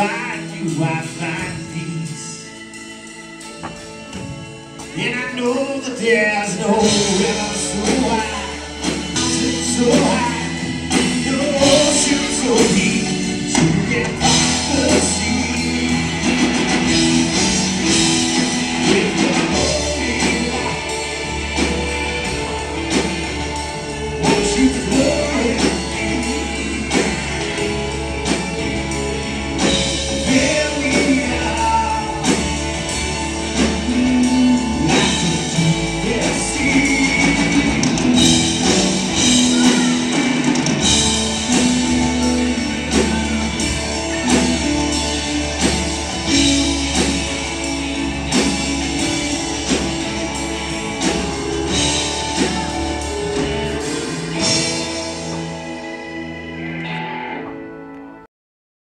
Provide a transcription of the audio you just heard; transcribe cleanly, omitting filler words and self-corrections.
find you, I find peace. And I know that there's no river so wide, so high.